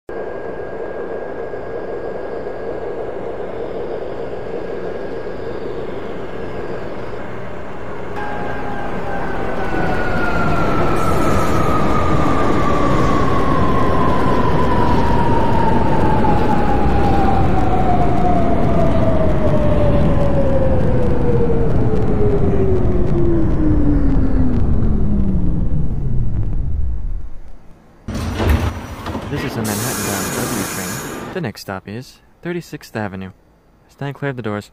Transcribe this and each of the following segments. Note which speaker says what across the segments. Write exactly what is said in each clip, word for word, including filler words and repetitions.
Speaker 1: This is a Manhattan-bound W train. The next stop is thirty-sixth Avenue. Stand clear of the doors.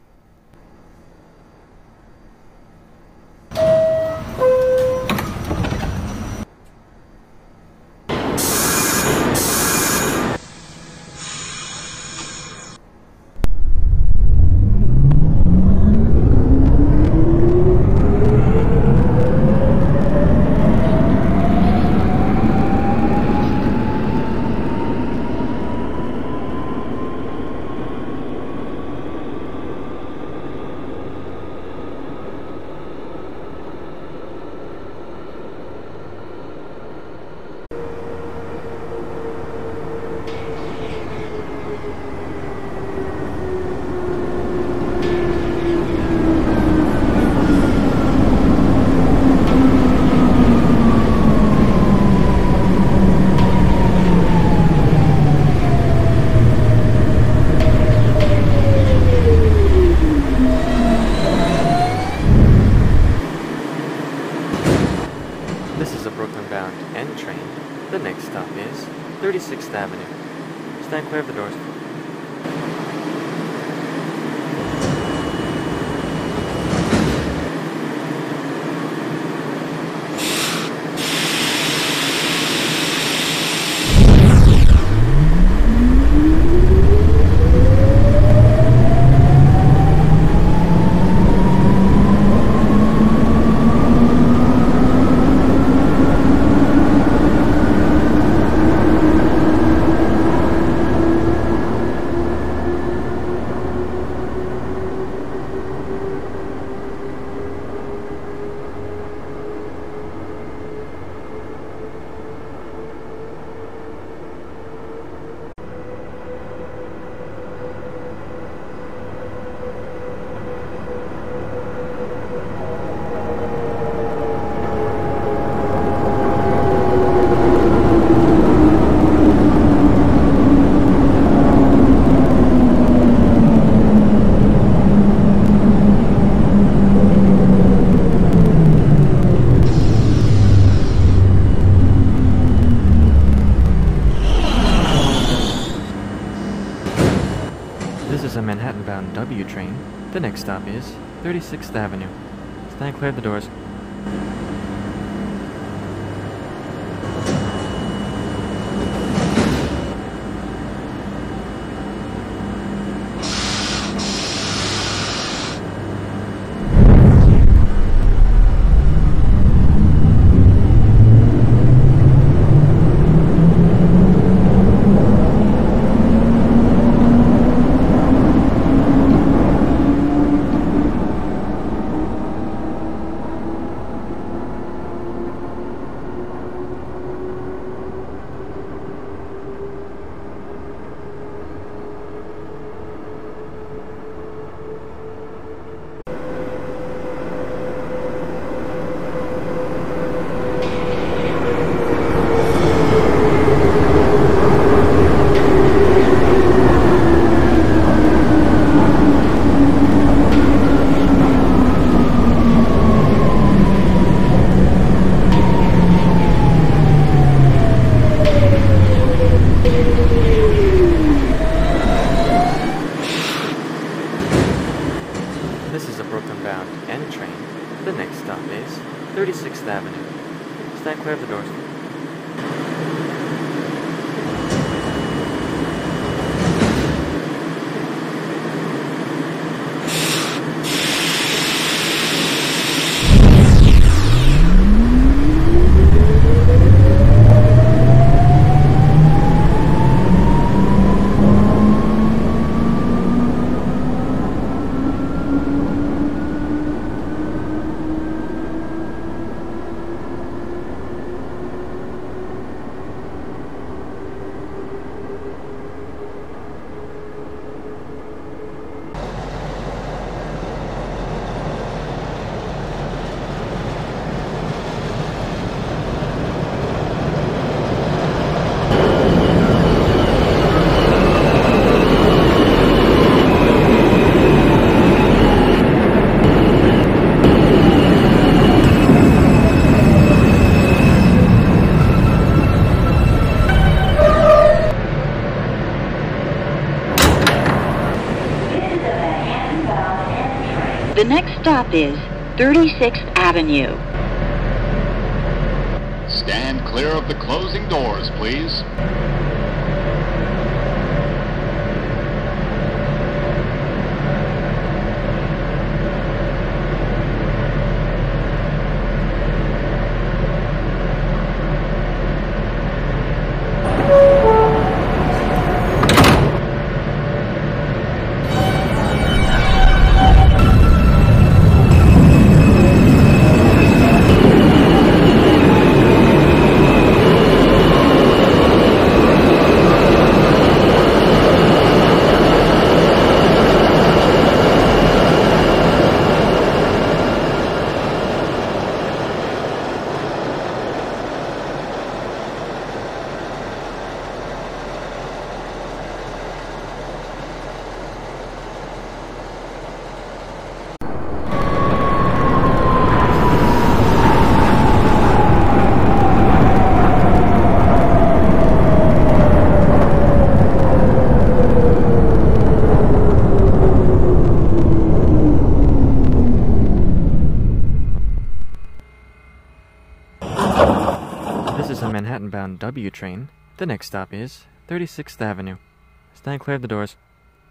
Speaker 1: This is a Brooklyn-bound N train. The next stop is thirty-sixth Avenue. Stand clear of the doors. This is a Manhattan-bound W train. The next stop is thirty-sixth Avenue. Stand clear of the doors.
Speaker 2: The next stop is thirty-sixth Avenue.
Speaker 3: Stand clear of the closing doors, please.
Speaker 1: Manhattan-bound W train. The next stop is thirty-sixth Avenue. Stand clear of the doors.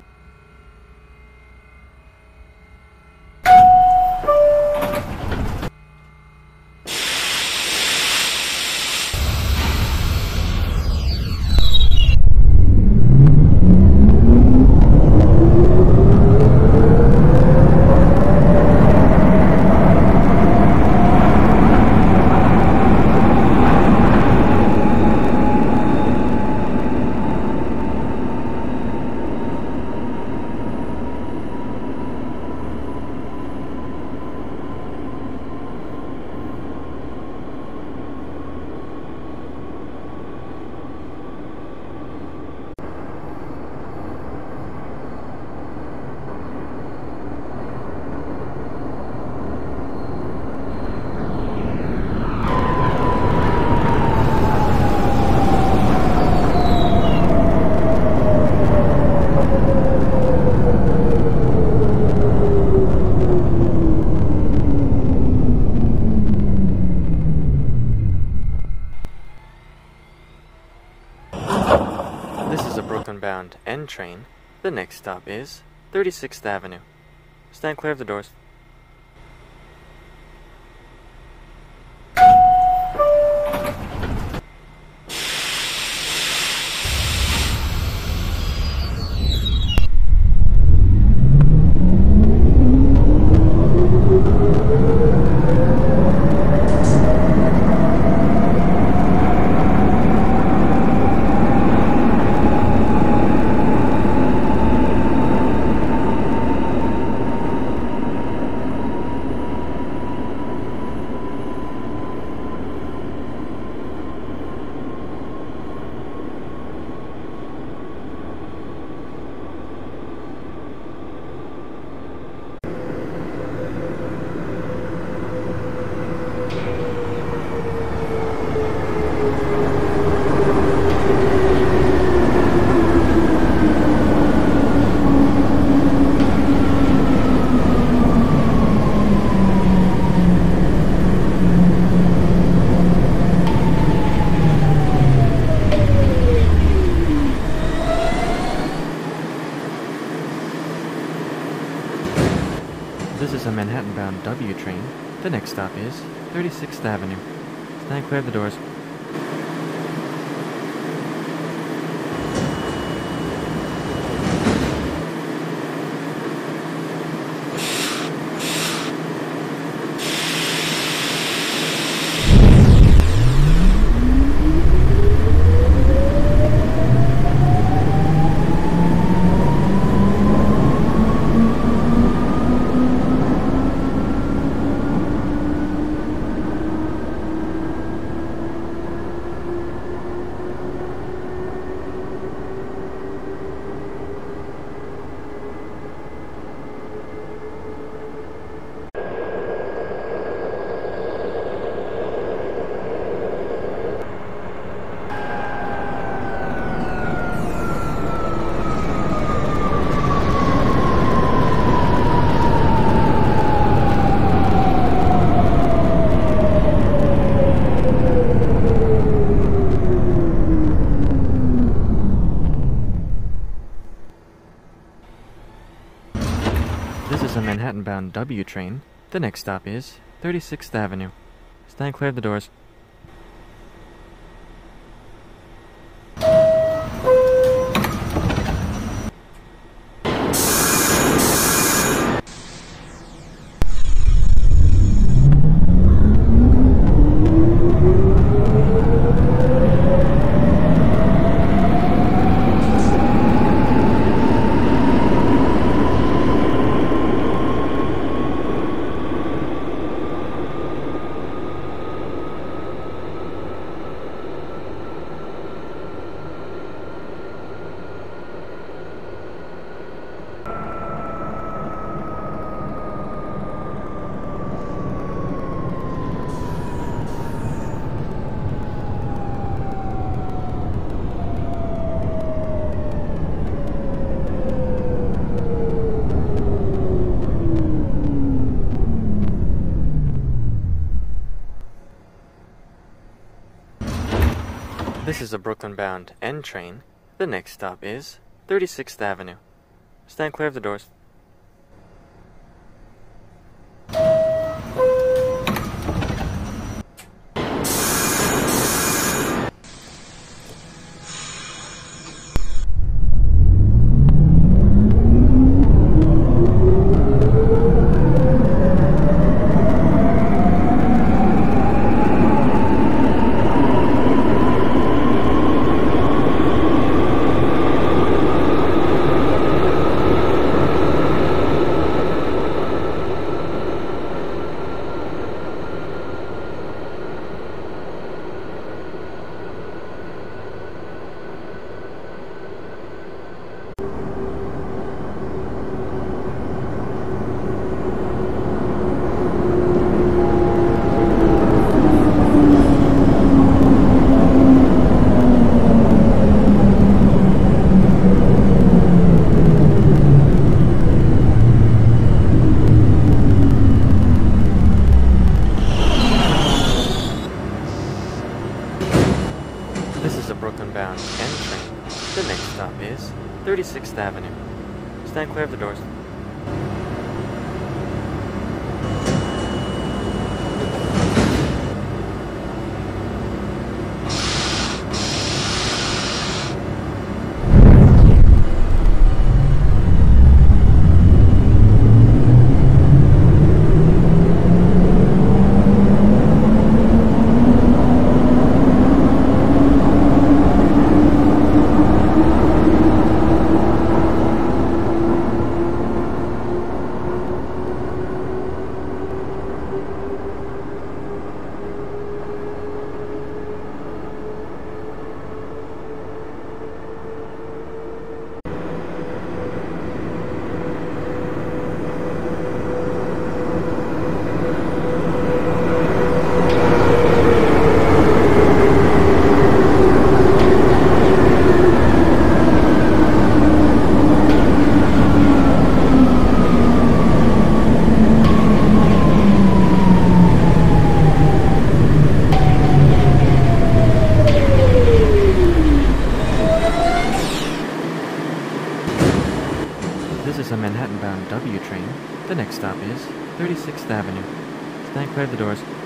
Speaker 1: Bound N train. The next stop is thirty-sixth Avenue. Stand clear of the doors. This is a Manhattan-bound W train. The next stop is thirty-sixth Avenue. Stand clear of the doors. a Manhattan-bound W train. The next stop is thirty-sixth Avenue. Stand clear of the doors. This is a Brooklyn-bound N train. The next stop is thirty-sixth Avenue. Stand clear of the doors. Brooklyn-bound N train. The next stop is thirty-sixth Avenue. Stand clear of the doors. This is a Manhattan-bound W train. The next stop is thirty-sixth Avenue. Stand clear of the doors.